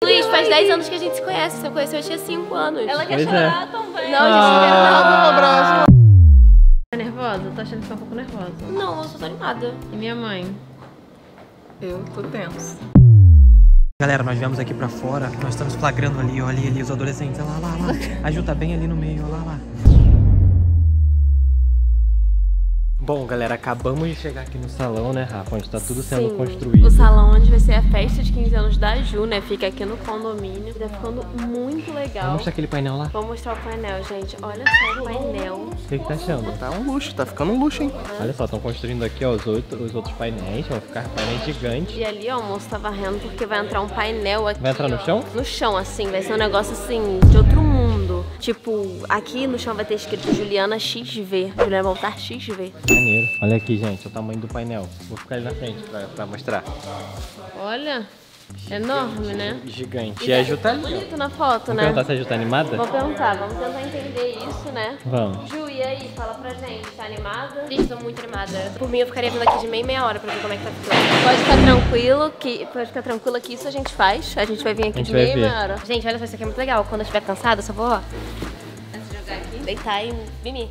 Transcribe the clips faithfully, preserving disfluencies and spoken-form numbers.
Luiz, faz dez anos que a gente se conhece. Você conheceu, eu tinha cinco anos. Ela quer Pois chorar é. também. Não, a gente não quer Ah, um abraço. Tá nervosa? Tô achando que tá um pouco nervosa. Não, eu só tô animada. E minha mãe? Eu tô tenso. Galera, nós viemos aqui pra fora, nós estamos flagrando ali, ó, ali, ali, os adolescentes, olha lá, lá, lá. A Ju tá bem ali no meio, olha lá, lá. Bom, galera, acabamos de chegar aqui no salão, né, Rafa? Onde tá tudo sendo Sim, construído. o salão onde vai ser a festa de quinze anos da Ju, né? Fica aqui no condomínio. Tá ficando muito legal. Vamos mostrar aquele painel lá? Vou mostrar o painel, gente. Olha só o painel. O que, que tá achando? Tá um luxo, tá ficando um luxo, hein? Olha só, estão construindo aqui, ó, os, outro, os outros painéis, vão ficar painéis gigantes. E ali, ó, o moço tá varrendo porque vai entrar um painel aqui. Vai entrar no ó. chão? No chão, assim. Vai ser um negócio, assim, de outro mundo. Tipo, aqui no chão vai ter escrito Juliana X V. Juliana Baltar X V. Maneiro. Olha aqui, gente, o tamanho do painel. Vou ficar ali na frente pra, pra mostrar. Olha, enorme, né? Gigante. E a Ju tá ali, ó. Bonito na foto, Vamos né? perguntar se a Ju tá animada? Vou perguntar, vamos tentar entender isso, né? Vamos. Ju, e aí? Fala pra gente, tá animada? Gente, tô muito animada. Por mim, eu ficaria vindo aqui de meia meia hora pra ver como é que tá ficando. Pode ficar tranquilo que, pode ficar tranquila que isso a gente faz. A gente vai vir aqui de vai meia ver. meia hora. Gente, olha só, isso aqui é muito legal. Quando eu estiver cansada, eu só vou, ó, antes de jogar aqui, deitar e mimir.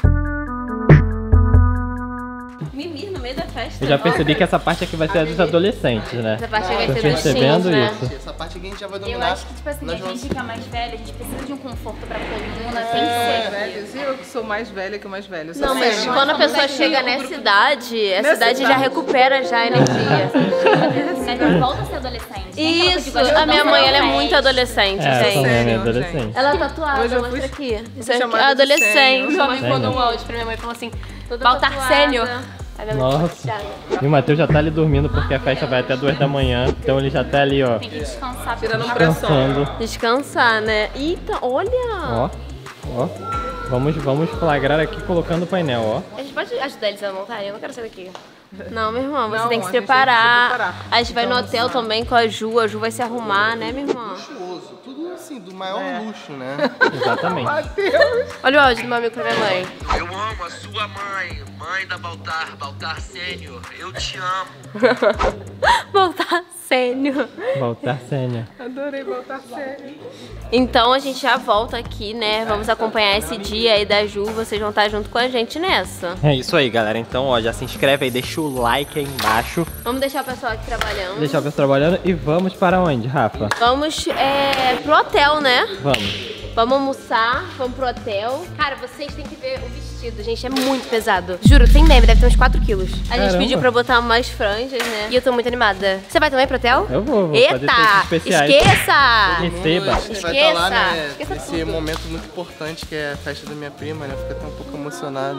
Mimir no meio da festa. Eu já percebi que essa parte aqui vai ser a dos adolescentes, né? Essa parte vai Tô ser dos percebendo teens, né? isso. Essa parte aqui a gente já vai Eu dominar. acho que, tipo assim, Nós a vamos- gente que é mais velha, a gente precisa de um conforto pra coluna, tem É, que ser. velhos, e eu que sou mais velha que o mais velho. Não, mas Sério. quando a pessoa chega nessa idade, essa Nessa idade já idade. recupera já a energia. Né? Não volta a ser adolescente. Nem aquela coisa de Isso, gostar a minha de mãe, ela é festa. muito adolescente, É, eu gente. também, minha Sério, adolescente. Ela é tatuada, Hoje eu mostra fui- aqui. Isso fui é chamada de adolescente. sênior. Meu amigo Sênior. mandou um áudio pra minha mãe e falou assim, Toda Baltar tatuada. sênior. Aí minha mãe ficou Nossa. chateada. E o Matheus já tá ali dormindo porque a festa vai até duas da manhã. Então ele já tá ali, ó, Tem que descansar. Tirando pressão. descansando. Descansar, né? Eita, olha! Ó, ó. Vamos, vamos flagrar aqui colocando o painel, ó. A gente pode ajudar eles a montar? Eu não quero sair daqui. Não, meu irmão, você Não, tem que a se gente tem que se preparar. preparar. A gente vai no hotel também com a Ju, a Ju vai se arrumar, né, minha irmã? Luxuoso, tudo assim, do maior luxo, né? Exatamente. Olha o áudio do meu amigo pra minha mãe. Eu amo a sua mãe, mãe da Baltar, Baltar Sênior. Eu te amo. Voltar sênior. Voltar sênior. Adorei voltar sério. Então a gente já volta aqui, né? Vamos acompanhar esse dia aí da Ju. Vocês vão estar junto com a gente nessa. É isso aí, galera. Então, ó, já se inscreve aí, deixa o like aí embaixo. Vamos deixar o pessoal aqui trabalhando. Deixar o pessoal trabalhando e vamos para onde, Rafa? Vamos é, pro hotel, né? Vamos. Vamos almoçar, vamos pro hotel. Cara, vocês têm que ver o vestido, gente, é muito pesado. Juro, sem meme, deve ter uns quatro quilos. A gente Caramba. pediu pra botar umas franjas, né? E eu tô muito animada. Você vai também pro hotel? Eu vou, vou fazer Eita! testes especiais. Esqueça! Receba. A gente vai estar lá, né? Esqueça Nesse tudo. momento muito importante que é a festa da minha prima, né? Fica até um pouco emocionado.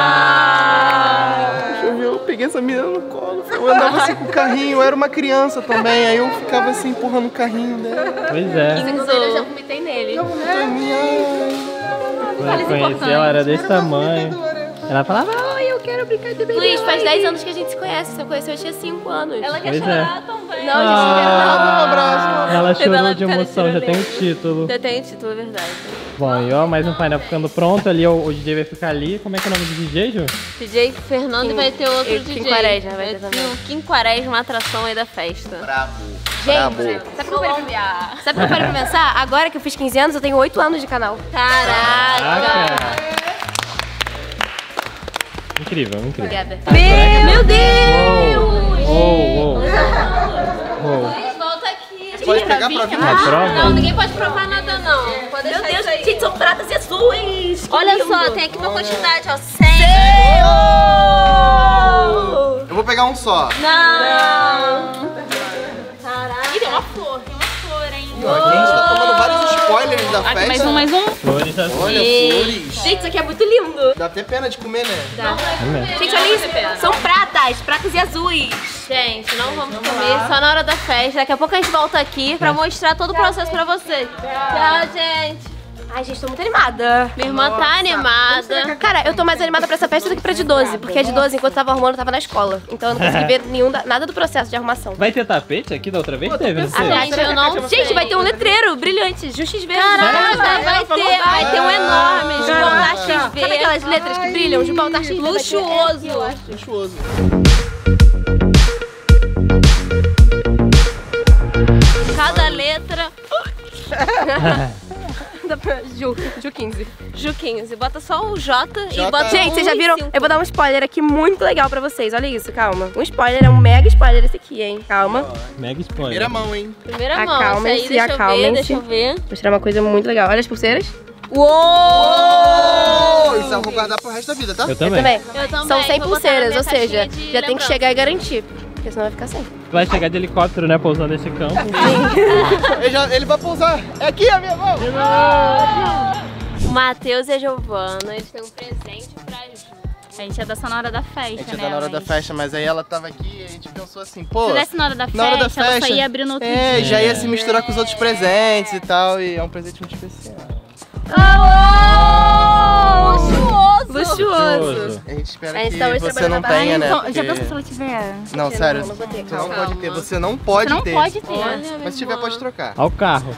Ah! Deixa eu ver, eu peguei essa menina no colo. Eu andava assim com o carrinho, eu era uma criança também. Aí eu ficava assim empurrando o carrinho dela. Pois é. Segundo ele, eu já vomitei nele. Quando eu conheci ela era desse tamanho. Ela falava, ai, eu quero brincar de bebê. Luiz, faz dez anos que a gente se conhece. Você conheceu, eu tinha cinco anos. Ela quer Pois é. chorar também. Não, gente, não quero não. Um abraço. Ela chorou Revela de a cara emoção, já de tem o neném. título. Já tem o título, é verdade. Bom, e ó, mais um painel ficando pronto. Ali ó, o D J vai ficar ali. Como é que é o nome do D J, Ju? D J Fernando e vai ter outro e D J. é Kim Quaresma vai ter também. O Kim Quaresma, uma atração aí da festa. Brabo. Gente, Brabo. sabe o que eu parei pra... sabe o que eu parei pra pensar? Agora que eu fiz quinze anos, eu tenho oito anos de canal. Caraca! Caraca. Incrível, incrível. Obrigada. Meu, meu Deus! Uou, uou, uou. Luiz, volta aqui. Pode pegar pra vir? A prova? Não, ninguém pode provar nada, não. Pode deixar Meu Deus, isso aí. gente, são pratas e azuis. Que Olha lindo. só, tem aqui uma quantidade, ó. cem. Eu vou pegar um só. Não! Ih, tem uma flor, tem uma flor, hein? Ó, a gente tá tomando vários spoilers da Aqui, festa. mais um, mais um. Flores assim. Olha, flores. Gente, isso aqui é muito lindo. Dá até pena de comer, né? Gente, olha isso. São pratas, pratas e azuis. Gente, não vamos comer só na hora da festa. Daqui a pouco a gente volta aqui pra mostrar todo o processo pra vocês. Tchau, gente. Ai, gente, tô muito animada. Minha irmã tá animada. Cara, eu tô mais animada pra essa festa do que pra de doze. Porque a de doze, enquanto eu tava arrumando, eu tava na escola. Então eu não consegui ver nenhum, da- nada do processo de arrumação. Vai ter tapete aqui da outra vez? Teve, não sei. Ah, gente, eu não... Gente, vai ter um letreiro brilhante, Justiça Verde. Caraca, vai, vai ter, vai ter um enorme, Gibraltar X V. Sabe aquelas letras que brilham? Gibraltar X V. Luxuoso. Luxuoso. cada letra. Ju, Ju quinze. Ju quinze. Bota só o J, e J. bota Gente, vocês já um e viram? cinco. Eu vou dar um spoiler aqui muito legal pra vocês. Olha isso, calma. Um spoiler, é um mega spoiler esse aqui, hein? Calma. Mega spoiler. Primeira mão, hein? Primeira mão. Acalmem-se, Essa aí, deixa eu ver, acalmem-se. deixa eu ver. Vou mostrar uma coisa muito legal. Olha as pulseiras. Uou! Oh, isso eu vou guardar pro resto da vida, tá? Eu Eu também. também. Eu também. São cem vou botar na pulseiras, minha ou seja, caixinha de já tem que lembrança. chegar e garantir. Porque senão vai ficar sem. Vai chegar de helicóptero, né? Pousando nesse campo. Ele, já, ele vai pousar. É aqui a minha mão. O Matheus e a Giovana, eles têm um presente pra Ju. A gente ia dar só na hora da festa, A gente ia né? dar na hora da mas- festa, mas aí ela tava aqui e a gente pensou assim, pô... Se desse na hora da festa, na hora da ela só festa, ia abrir no outro É, dia. já ia se misturar com os outros presentes e tal, e é um presente muito especial. Luxuoso! Luxuoso. A gente espera A gente que tá hoje você trabalhando não na tenha, Ai, né? então, porque- já pensou se ela tiver? Não, sério, não vou ter, você não calma. pode ter, você não pode Você não ter. pode ter. Olha, minha Mas se tiver, irmã. pode trocar. Olha o carro.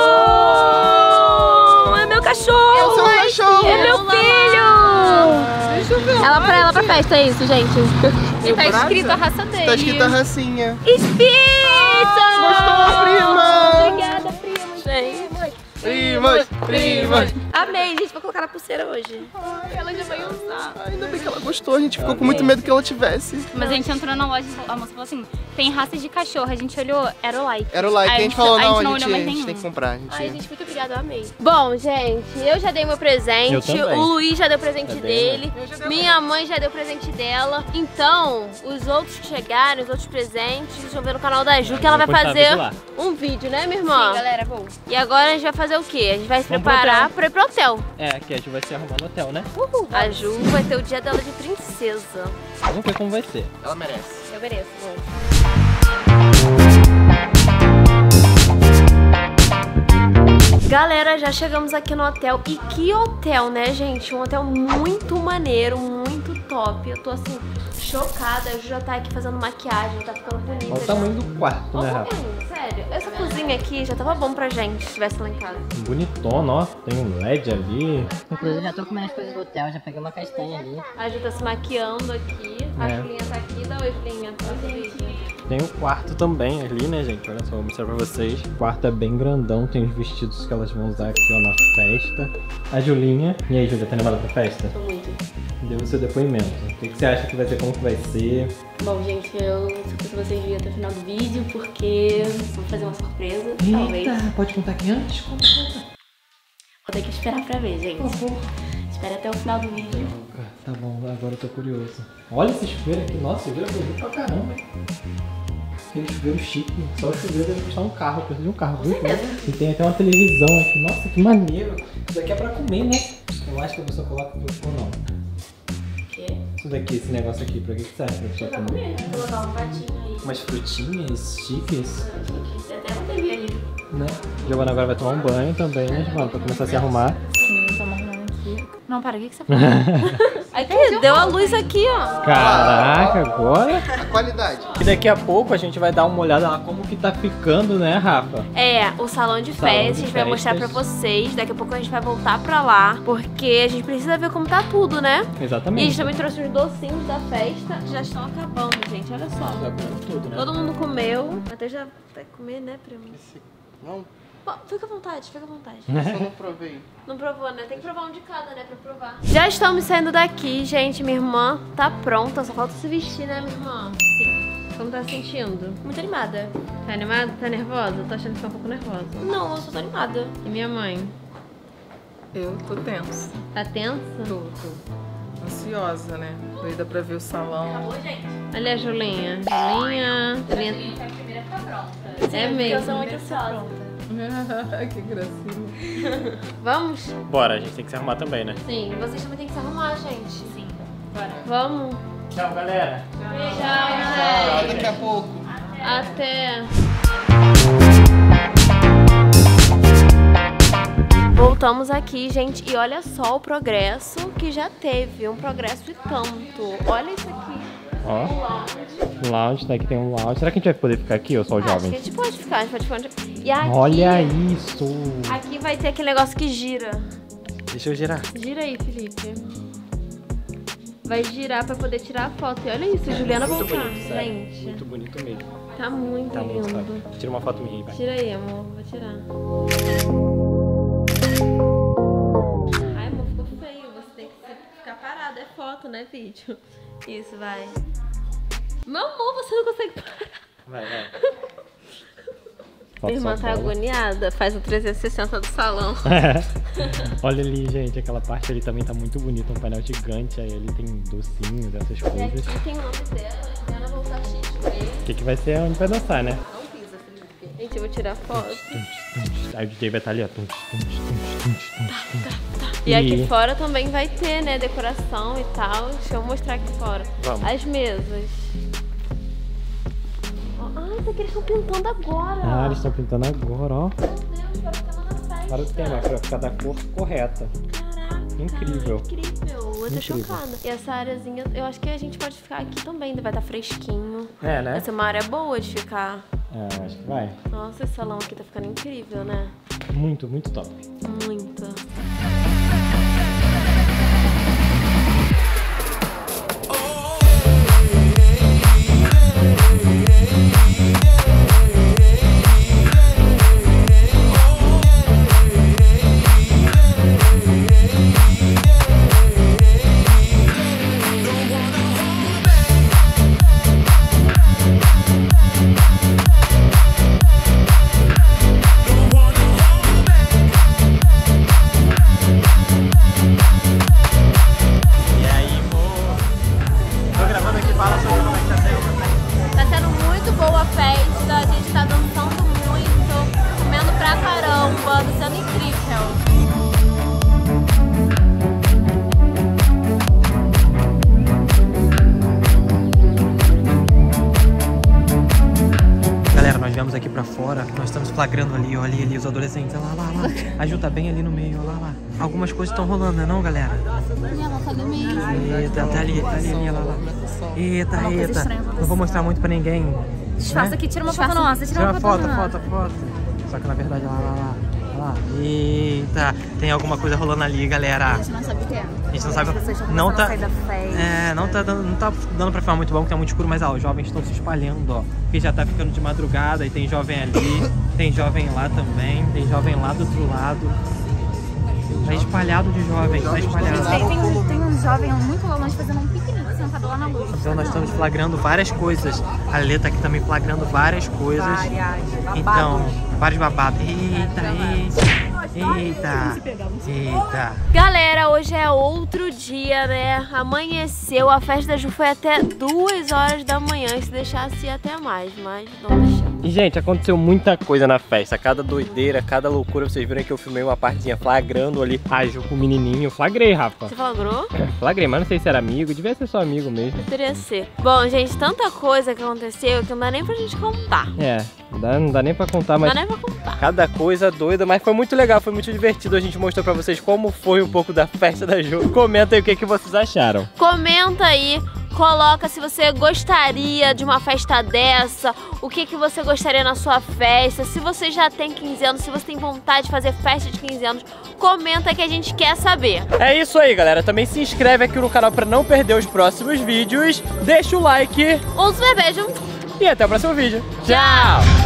Oh, é meu cachorro! É o seu cachorro! É meu filho! Deixa eu ver. Ela pra ela pra festa, é isso, gente. E tá escrito a raça dele. Tá escrito a racinha. Espírito! Gostou, prima? Obrigada, prima. Gente. Primas, primas. Amei, gente. Vou colocar na pulseira hoje. Ela já vai usar. Ainda bem que ela gostou, a gente ficou com muito medo que ela tivesse. Mas a gente entrou na loja, a moça falou assim, tem raça de cachorro. A gente olhou, era o like. Era o like, Aí a gente falou, não, a não gente, olhou a mais gente nenhum. tem que comprar. A gente... Ai, gente, muito obrigada. Eu amei. Bom, gente, eu já dei meu Eu presente, também. o Luiz já deu o presente Já dei, dele, minha mãe já deu o presente dela. Então, os outros que chegaram, os outros presentes, vocês vão ver no canal da Ju que ela vai Vou postar fazer vídeo lá. um vídeo, né, minha irmã? Sim, galera, vou. E agora a gente vai fazer o quê? A gente vai se Vamos pro preparar hotel. pra ir pro hotel. É, que a Ju vai se arrumar no hotel, né? A Ju vai ter o dia dela de princesa. Vamos ver como vai ser. Ela merece. Eu mereço, vou. Galera, já chegamos aqui no hotel. E que hotel, né, gente? Um hotel muito maneiro, muito top. Eu tô assim, chocada. A Ju já tá aqui fazendo maquiagem, já tá ficando bonita. Olha o já. tamanho do quarto, né, Olha o Rafa? tamanho, sério. Essa cozinha aqui já tava bom pra gente se tivesse lá em casa. Bonitona, ó. Tem um L E D ali. Inclusive, já tô comendo as coisas do hotel, já peguei uma castanha ali. A Ju tá se maquiando aqui. A É. Julinha tá aqui. Dá oi, Julinha. Faz o vídeo. Tem o quarto também ali, né, gente? Olha só, vou mostrar pra vocês. O quarto é bem grandão, tem os vestidos que elas vão usar aqui, ó, na festa. A Julinha. E aí, Julia, tá animada pra festa? Tô muito. Dê o seu depoimento. O que, que você acha que vai ser? Como que vai ser? Bom, gente, eu escuto vocês virem até o final do vídeo, porque vou fazer uma surpresa, talvez. Eita, pode contar aqui antes? Conta, conta. Vou ter que esperar pra ver, gente. Espere até o final do vídeo. Tá bom, agora eu tô curioso. Olha esse chuveiro aqui. Nossa, o chuveiro é bonito pra caramba. Aquele chuveiro chique. Só o chuveiro deve custar um carro. Eu preciso de um carro, viu? E tem até uma televisão aqui. Nossa, que maneiro. Isso daqui é pra comer, né? Eu acho que a pessoa coloca ou não. O quê? Isso daqui, esse negócio aqui, pra que que serve? Pra pessoa comer? Vou colocar um pratinho aí. Umas frutinhas chiques, Tem até uma T V ali. né? Giovana agora vai tomar um banho também, né, Giovana? Pra começar a se arrumar. Sim, tô arrumando aqui. Não, para, o que, que você falou? Aqui, deu a luz aqui, ó. Caraca, agora? A qualidade. E daqui a pouco a gente vai dar uma olhada lá como que tá ficando, né, Rafa? É, o salão de Salão festas, de a gente vai mostrar pra festas. vocês. Daqui a pouco a gente vai voltar pra lá, porque a gente precisa ver como tá tudo, né? E a gente Exatamente. também trouxe os docinhos da festa. Já estão acabando, gente, olha só. Já comeu tudo, né? Todo mundo comeu. Até já vai comer, né, primo? Não, Bom, fica à vontade, fica à vontade. só não provei. Não provou, né? Tem que provar um de cada, né, pra provar. Já estamos saindo daqui, gente. Minha irmã tá pronta, só falta se vestir, né, minha irmã? Sim. Como tá se sentindo? Muito animada. Tá animada? Tá nervosa? Tô achando que tá um pouco nervosa. Não, eu só tô animada. E minha mãe? Eu tô tensa. Tá tensa? Tô, tô. Ansiosa, né? Doida pra ver o salão. Olha a Julinha. Julinha. Julinha. É mesmo. Eu sou muito ansiosa. Que gracinha. Vamos? Bora, a gente tem que se arrumar também, né? Sim. Vocês também têm que se arrumar, gente. Sim. Vamos? Tchau, galera. Ah, daqui a pouco. Até. Voltamos aqui, gente, e olha só o progresso que já teve. Um progresso e tanto. Olha isso aqui. Ó, lounge, daqui tem um lounge. Será que a gente vai poder ficar aqui ou só os Acho que a jovens? gente pode ficar, a gente pode ficar onde... E aqui, Olha isso! aqui vai ter aquele negócio que gira. Deixa eu girar. Gira aí, Felipe. Vai girar pra poder tirar a foto. E olha isso, Juliana voltando, sério. gente. Muito bonito mesmo. Tá muito Tá muito lindo. top. Tira uma foto minha aí, vai. Tira aí, amor. Vou tirar. Ai, amor, ficou feio. Você tem que ficar parado. É foto, não é vídeo. Isso, vai. Meu amor, você não consegue parar. Vai, vai. Minha irmã tá agoniada. Faz o trezentos e sessenta do salão. Olha ali, gente. Aquela parte ali também tá muito bonita. Um painel gigante. Aí ali tem docinhos, essas E coisas. aqui tem o nome dela. Ela vai usar X P. O que, que vai ser onde vai dançar, né? Não pisa, Felipe. Gente, eu vou tirar foto. Aí o D J vai estar ali, ó. E aqui fora também vai ter, né, decoração e tal. Deixa eu mostrar aqui fora. Vamos. As mesas. Ah, isso aqui eles estão pintando agora. Ah, eles estão pintando agora, ó. Meu Deus, vai ficar na festa. Para o tema, pra ficar da cor correta. Caraca. Incrível. Incrível. Eu tô Incrível. chocada. E essa áreazinha, eu acho que a gente pode ficar aqui também. Vai estar fresquinho. É, né? Vai ser uma área boa de ficar. É, acho que vai. Nossa, esse salão aqui tá ficando incrível, né? Muito, muito top. Muito. Aqui pra fora, nós estamos flagrando ali, ó, ali, ali, os adolescentes, olha lá, lá, lá. A Ju tá bem ali no meio, olha lá, lá. Algumas coisas estão rolando, né, não, galera? Minha mão tá no meio. Eita, tá ali, tá ali, ali, olha lá. Eita, eita. Não vou mostrar muito pra ninguém. Disfarça aqui, tira uma foto nossa, tira Tira uma uma foto foto, nossa. foto, foto. Só que na verdade, lá, lá, lá. Olha lá. Eita, tem alguma coisa rolando ali, galera. A gente não sabe o que é. A gente não sabe. As pessoas Não tá. sair da festa. É, não tá dando, não tá dando pra filmar muito bom, porque tá muito escuro, mas ó, os jovens estão se espalhando, ó. Porque já tá ficando de madrugada e tem jovem ali, tem jovem lá também, tem jovem lá do outro lado. Tá espalhado de jovens, tá espalhado. Tem, tem, tem um jovem muito longe fazendo um piquenique sentado lá na luz. Então nós estamos flagrando várias coisas. A Lê tá aqui também flagrando várias coisas. Várias. Então, vários babados. Eita, eita. Eita, eita. Galera, hoje é outro dia, né? Amanheceu, a festa da Ju foi até duas horas da manhã. Se deixasse ia até mais, mas não deixou. E, gente, aconteceu muita coisa na festa. Cada doideira, cada loucura. Vocês viram que eu filmei uma partezinha flagrando ali a Ju com o menininho. Flagrei, Rafa. Você flagrou? Flagrei, mas não sei se era amigo. Devia ser só amigo mesmo. Poderia ser. Bom, gente, tanta coisa que aconteceu que não dá nem pra gente contar. É, não dá, não dá nem pra contar, Não mas... dá nem pra contar. Cada coisa doida, mas foi muito legal, foi muito divertido. A gente mostrou pra vocês como foi um pouco da festa da Ju. Comenta aí o que, que vocês acharam. Comenta aí, coloca se você gostaria de uma festa dessa, o que, que você gostaria na sua festa, se você já tem quinze anos, se você tem vontade de fazer festa de quinze anos, comenta que a gente quer saber. É isso aí, galera. Também se inscreve aqui no canal pra não perder os próximos vídeos. Deixa o like Um super beijo. e até o próximo vídeo. Tchau!